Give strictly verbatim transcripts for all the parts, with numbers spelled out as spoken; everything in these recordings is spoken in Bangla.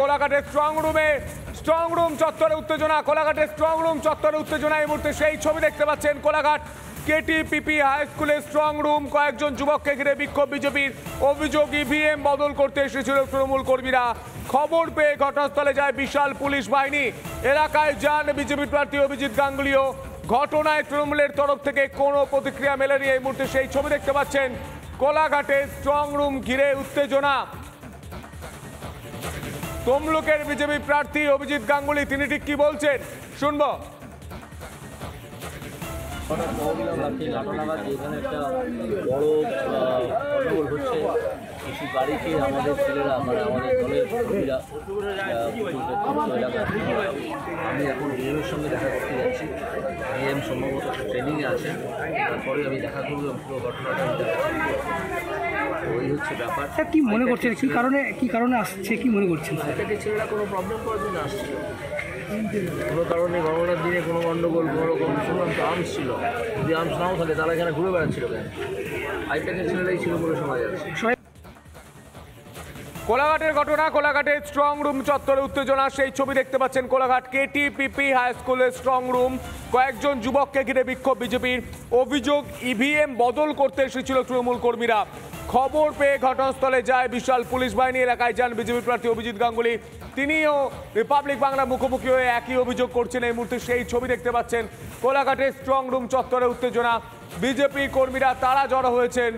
কোলাঘাটের স্ট্রং রুমে স্ট্রং রুম চত্বরে উত্তেজনা কোলাঘাটের স্ট্রং রুম চত্বরে উত্তেজনা এই মুহূর্তে সেই ছবি দেখতে পাচ্ছেন কোলাঘাট কেটিপিপি হাই স্কুলের স্ট্রং রুম কয়েকজন যুবককে ঘিরে বিক্ষোভ বিজেপির অভিযোগ ইভিএম বদল করতে এসেছিল তৃণমূল কর্মীরা খবর পেয়ে ঘটনাস্থলে যায় বিশাল পুলিশ বাহিনী এলাকায় যান বিজেপি প্রার্থী অভিজিৎ গাঙ্গুলিও ঘটনায় তৃণমূলের তরফ থেকে কোনো প্রতিক্রিয়া মেলেনি এই মুহূর্তে সেই ছবি দেখতে পাচ্ছেন কোলাঘাটের স্ট্রং রুম ঘিরে উত্তেজনা তমলুকের বিজেপি প্রার্থী অভিজিৎ গাঙ্গুলি তিনি ঠিক কি বলছেন শুনবো এখানে একটা বড় গন্ডগোল হচ্ছে কিছু গাড়িকে আমাদের ছেলেরা মানে আমাদের দলের কর্মীরা আমি এখন ডিএমের সঙ্গে দেখা করতে যাচ্ছি ডিএম সম্ভবত ট্রেনিংয়ে আছে তারপরে আমি দেখা করবো পুরো ঘটনাটা ওই হচ্ছে ব্যাপার। কি মনে করছেন কি কারণে কি কারণে আসছে কি মনে করছেন এটাকে ছেলেরা কোনো প্রবলেম করার জন্য আসছিল কোনো কারণে গণনার দিনে কোনো গণ্ডগোল কোনো রকম শুনলাম তো আর্মস ছিল যদি আর্মস নাও থাকে তারা এখানে ঘুরে বেড়াচ্ছিল কেন আইপ্যাকের ছেলেরাই ছিল বলে শোনা যাচ্ছে। কোলাঘাটের ঘটনা কোলাঘাটের স্ট্রং রুম চত্বরে উত্তেজনা সেই ছবি দেখতে পাচ্ছেন কোলাঘাট কেটিপিপি হাই স্কুলের স্ট্রং রুম কয়েকজন যুবককে ঘিরে বিক্ষোভ বিজেপির অভিযোগ ইভিএম বদল করতে এসেছিল তৃণমূল কর্মীরা খবর পেয়ে ঘটনাস্থলে যায় বিশাল পুলিশ বাহিনী এলাকায় যান বিজেপি প্রার্থী অভিজিৎ গাঙ্গুলি তিনিও রিপাবলিক বাংলা মুখোমুখি হয়ে একই অভিযোগ করছেন এই মুহূর্তে সেই ছবি দেখতে পাচ্ছেন কোলাঘাটের স্ট্রং রুম চত্বরে উত্তেজনা বিজেপি কর্মীরা তারা জড়ো হয়েছেন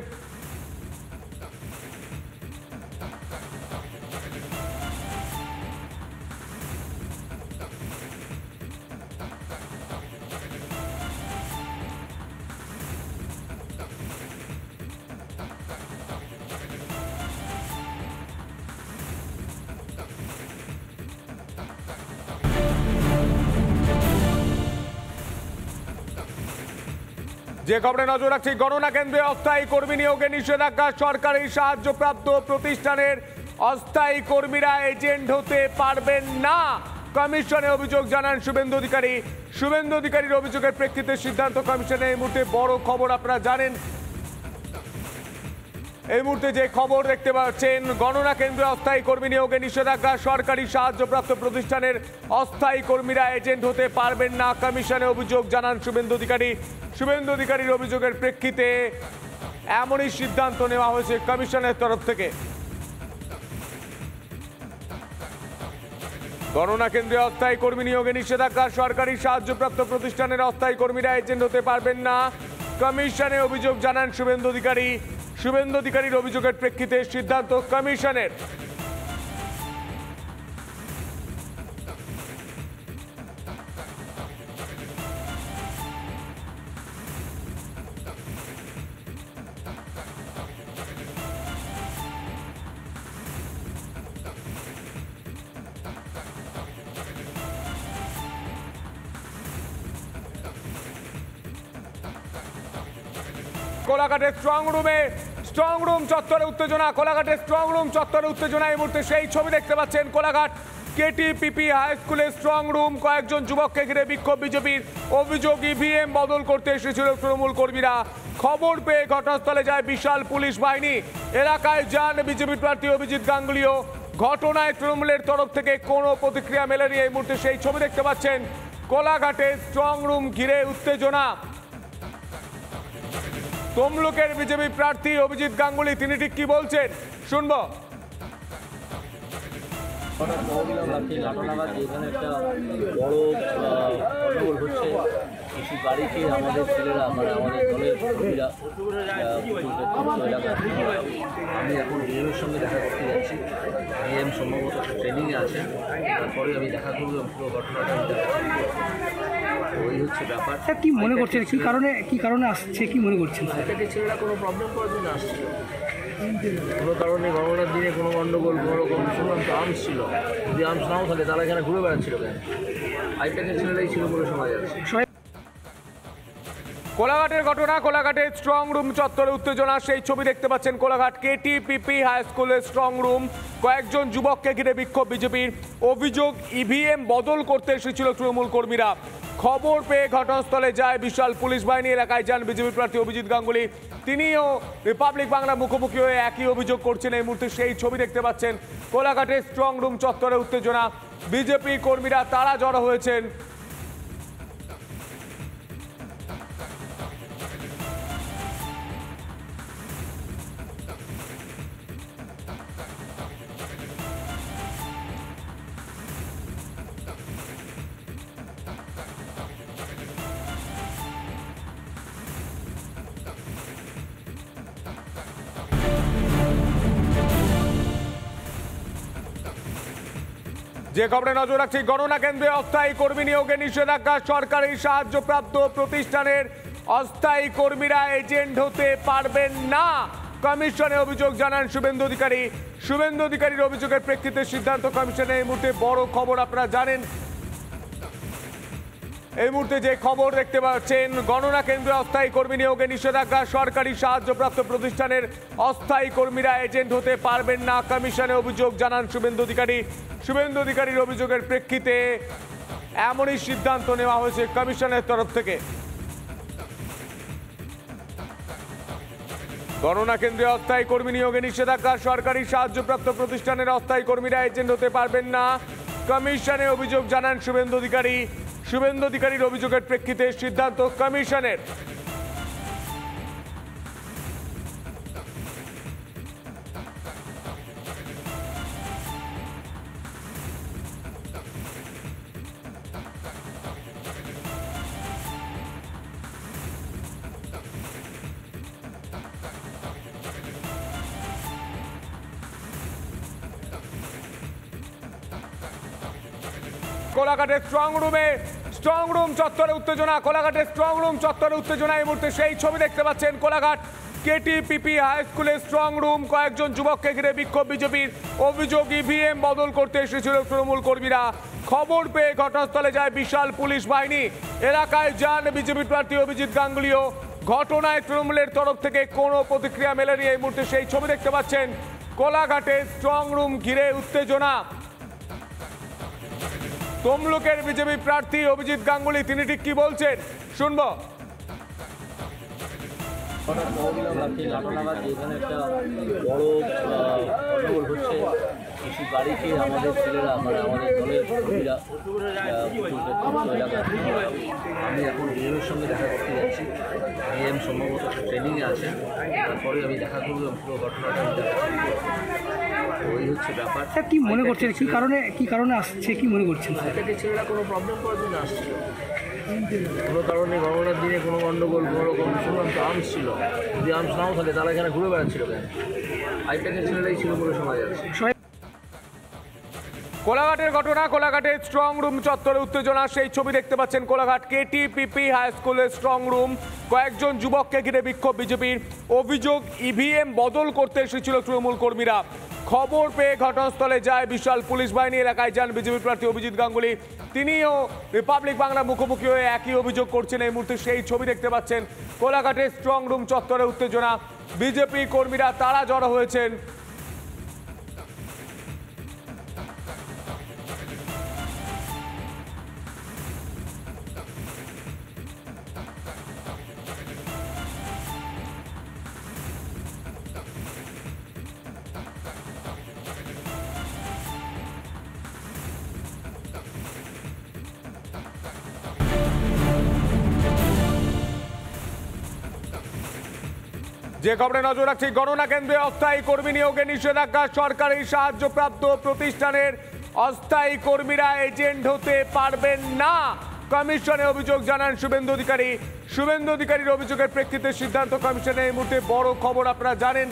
যে খবরে নজর রাখছি গণনা কেন্দ্রে অস্থায়ী কর্মী নিয়োগে নিষেধাজ্ঞা সরকারি সাহায্যপ্রাপ্ত প্রতিষ্ঠানের অস্থায়ী কর্মীরা এজেন্ট হতে পারবেন না কমিশনে অভিযোগ জানান শুভেন্দু অধিকারী শুভেন্দু অধিকারীর অভিযোগের প্রেক্ষিতে সিদ্ধান্ত কমিশনে এই মুহূর্তে বড় খবর আপনারা জানেন এই মুহূর্তে যে খবর দেখতে পাচ্ছেন গণনা কেন্দ্রে অস্থায়ী কর্মী নিয়োগে নিষেধাজ্ঞা সরকারি সাহায্যপ্রাপ্ত প্রতিষ্ঠানের অস্থায়ী কর্মীরা এজেন্ট হতে পারবেন না কমিশনে অভিযোগ জানান শুভেন্দু অধিকারী শুভেন্দু অধিকারীর অভিযোগের প্রেক্ষিতে এমনই সিদ্ধান্ত নেওয়া হয়েছে কমিশনের তরফ থেকে গণনা কেন্দ্রে অস্থায়ী কর্মী নিয়োগে নিষেধাজ্ঞা সরকারি সাহায্যপ্রাপ্ত প্রতিষ্ঠানের অস্থায়ী কর্মীরা এজেন্ট হতে পারবেন না কমিশনে অভিযোগ জানান শুভেন্দু অধিকারী শুভেন্দু অধিকারীর অভিযোগের প্রেক্ষিতে সিদ্ধান্ত কমিশনের কোলাঘাটের স্ট্রং রুমে স্ট্রং রুম চত্বরে উত্তেজনা কোলাঘাটের স্ট্রং রুম চত্বরে উত্তেজনা এই মুহূর্তে সেই ছবি দেখতে পাচ্ছেন কোলাঘাট কেটিপিপি হাই স্কুলের স্ট্রং রুম কয়েকজন যুবককে ঘিরে বিক্ষোভ বিজেপির অভিযোগ ইভিএম বদল করতে এসেছিল তৃণমূল কর্মীরা খবর পেয়ে ঘটনাস্থলে যায় বিশাল পুলিশ বাহিনী এলাকায় যান বিজেপি প্রার্থী অভিজিৎ গাঙ্গুলিও ঘটনায় তৃণমূলের তরফ থেকে কোনো প্রতিক্রিয়া মেলেনি এই মুহূর্তে সেই ছবি দেখতে পাচ্ছেন কোলাঘাটের স্ট্রং রুম ঘিরে উত্তেজনা তমলুকের বিজেপি প্রার্থী অভিজিৎ গাঙ্গুলি তিনি ঠিক কি বলছেন শুনবো এখানে একটা বড় গন্ডগোল হচ্ছে কিছু গাড়িকে আমাদের ছেলেরা মানে আমাদের দলের কর্মীরা আমি এখন ডিএমের সঙ্গে দেখা করতে যাচ্ছি ডিএম সম্ভবত ট্রেনিংয়ে আছে তারপরে আমি দেখা করবো পুরো ঘটনাটা ওই হচ্ছে ব্যাপার। কি মনে করছেন কি কারণে কি কারণে আসছে কি মনে করছেন এটাকে ছেলেরা কোনো প্রবলেম করার জন্য আসছিল কোনো কারণে গণনার দিনে কোনো গণ্ডগোল কোনো রকম শুনলাম তো আর্মস ছিল যদি আর্মস নাও থাকে তারা এখানে ঘুরে বেড়াচ্ছিল কেন আইপ্যাকের ছেলেরাই ছিল বলে শোনা যাচ্ছে। কোলাঘাটের ঘটনা, কোলাঘাটের স্ট্রং রুম চত্বরে উত্তেজনা, সেই ছবি দেখতে পাচ্ছেন। কোলাঘাট কেটিপিপি হাই স্কুলের স্ট্রং রুম, কয়েকজন যুবককে ঘিরে বিক্ষোভ বিজেপির। অভিযোগ ইভিএম বদল করতে এসেছিল তৃণমূল কর্মীরা। খবর পেয়ে ঘটনাস্থলে যায় বিশাল পুলিশ বাহিনী। এলাকায় যান বিজেপি প্রার্থী অভিজিৎ গাঙ্গুলি, তিনিও রিপাবলিক বাংলা মুখোমুখি হয়ে একই অভিযোগ করছেন। এই মুহূর্তে সেই ছবি দেখতে পাচ্ছেন। কোলাঘাটের স্ট্রং রুম চত্বরে উত্তেজনা, বিজেপি কর্মীরা তারা জড়ো হয়েছেন। যে খবরে নজর রাখছি, গণনা কেন্দ্রে অস্থায়ী কর্মী নিয়োগে নিষেধাজ্ঞা। সরকারি সাহায্যপ্রাপ্ত প্রতিষ্ঠানের অস্থায়ী কর্মীরা এজেন্ট হতে পারবেন না, কমিশনে অভিযোগ জানান শুভেন্দু অধিকারী। শুভেন্দু অধিকারীর অভিযোগের প্রেক্ষিতে সিদ্ধান্ত কমিশনের। এই মুহূর্তে বড় খবর আপনারা জানেন। এই মুহূর্তে যে খবর দেখতে পাচ্ছেন, গণনা কেন্দ্রে অস্থায়ী কর্মী নিয়োগে নিষেধাজ্ঞা। সরকারি সাহায্যপ্রাপ্ত প্রতিষ্ঠানের অস্থায়ী কর্মীরা এজেন্ট হতে পারবেন না, কমিশনে অভিযোগ জানান শুভেন্দু অধিকারী। শুভেন্দু অধিকারীর অভিযোগের প্রেক্ষিতে এমনই সিদ্ধান্ত নেওয়া হয়েছে কমিশনের তরফ থেকে। গণনা কেন্দ্রে অস্থায়ী কর্মী নিয়োগে নিষেধাজ্ঞা। সরকারি সাহায্যপ্রাপ্ত প্রতিষ্ঠানের অস্থায়ী কর্মীরা এজেন্ট হতে পারবেন না, কমিশনে অভিযোগ জানান শুভেন্দু অধিকারী। শুভেন্দু অধিকারীর অভিযোগের প্রেক্ষিতে সিদ্ধান্ত কমিশনের। কোলাঘাটের স্ট্রং রুমে স্ট্রং রুম চত্বরে উত্তেজনা। কোলাঘাটের স্ট্রং রুম চত্বরে উত্তেজনা, এই মুহূর্তে সেই ছবি দেখতে পাচ্ছেন। কোলাঘাট কেটিপিপি হাই স্কুলের স্ট্রং রুম, কয়েকজন যুবককে ঘিরে বিক্ষোভ বিজেপির। অভিযোগ ইভিএম বদল করতে এসেছিল তৃণমূল কর্মীরা। খবর পেয়ে ঘটনাস্থলে যায় বিশাল পুলিশ বাহিনী। এলাকায় যান বিজেপি প্রার্থী অভিজিৎ গাঙ্গুলিও। ঘটনায় তৃণমূলের তরফ থেকে কোনো প্রতিক্রিয়া মেলেনি। এই মুহূর্তে সেই ছবি দেখতে পাচ্ছেন। কোলাঘাটের স্ট্রং রুম ঘিরে উত্তেজনা। তমলুকের বিজেপি প্রার্থী অভিজিৎ গাঙ্গুলি, তিনি ঠিক কি বলছেন শুনবো। এখানে একটা বড় গন্ডগোল হচ্ছে। কিছু গাড়িকে আমাদের ছেলেরা, মানে আমাদের দলের কর্মীরা এলাকা। আমি এখন ডিএমের সঙ্গে দেখা করতে যাচ্ছি। ডিএম সম্ভবত ট্রেনিংয়ে আছে, তারপরে আমি দেখা করবো পুরো ঘটনাটা। ওই হচ্ছে ব্যাপার। কি মনে করছেন, কি কারণে কি কারণে আসছে, কি মনে করছেন? এটাকে ছেলেরা কোনো প্রবলেম করার জন্য আসছিল, কোনো কারণে গণনার দিনে কোনো গণ্ডগোল কোনো রকম শুনলাম তো আর্মস ছিল। যদি আর্মস নাও থাকে তারা এখানে ঘুরে বেড়াচ্ছিল কেন? আইপ্যাকের ছেলেরাই ছিল বলে শোনা যাচ্ছে। কোলাঘাটের ঘটনা, কোলাঘাটের স্ট্রং রুম চত্বরে উত্তেজনা, সেই ছবি দেখতে পাচ্ছেন। কোলাঘাট কেটিপিপি হাই স্কুলের স্ট্রং রুম, কয়েকজন যুবককে ঘিরে বিক্ষোভ বিজেপির। অভিযোগ ইভিএম বদল করতে এসেছিল তৃণমূল কর্মীরা। খবর পেয়ে ঘটনাস্থলে যায় বিশাল পুলিশ বাহিনী। এলাকায় যান বিজেপি প্রার্থী অভিজিৎ গাঙ্গুলি, তিনিও রিপাবলিক বাংলা মুখোমুখি হয়ে একই অভিযোগ করছেন। এই মুহূর্তে সেই ছবি দেখতে পাচ্ছেন। কোলাঘাটের স্ট্রং রুম চত্বরে উত্তেজনা, বিজেপি কর্মীরা তারা জড়ো হয়েছেন। যে খবরে নজর রাখছি, গণনা কেন্দ্রে অস্থায়ী কর্মী নিয়োগে নিষেধাজ্ঞা। সরকারি সাহায্যপ্রাপ্ত প্রতিষ্ঠানের অস্থায়ী কর্মীরা এজেন্ট হতে পারবেন না, কমিশনে অভিযোগ জানান শুভেন্দু অধিকারী। শুভেন্দু অধিকারীর অভিযোগের প্রেক্ষিতে সিদ্ধান্ত কমিশনের। এই মুহূর্তে বড় খবর আপনারা জানেন।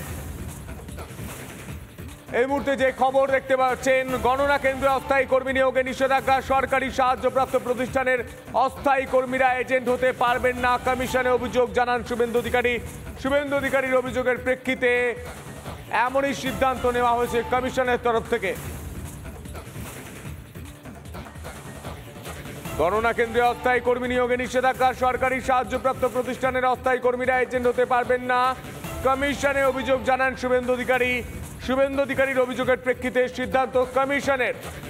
এই মুহূর্তে যে খবর দেখতে পাচ্ছেন, গণনা কেন্দ্রে অস্থায়ী কর্মী নিয়োগে নিষেধাজ্ঞা। সরকারি সাহায্যপ্রাপ্ত প্রতিষ্ঠানের অস্থায়ী কর্মীরা এজেন্ট হতে পারবেন না, কমিশনে অভিযোগ জানান শুভেন্দু অধিকারী। শুভেন্দু অধিকারীর অভিযোগের প্রেক্ষিতে এমনই সিদ্ধান্ত নেওয়া হয়েছে কমিশনের তরফ থেকে। গণনা কেন্দ্রে অস্থায়ী কর্মী নিয়োগে নিষেধাজ্ঞা, সরকারি সাহায্যপ্রাপ্ত প্রতিষ্ঠানের অস্থায়ী কর্মীরা এজেন্ট হতে পারবেন না। কমিশনে অভিযোগ জানান শুভেন্দু অধিকারী। শুভেন্দু অধিকারীর অভিযোগের প্রেক্ষিতে সিদ্ধান্ত কমিশনের।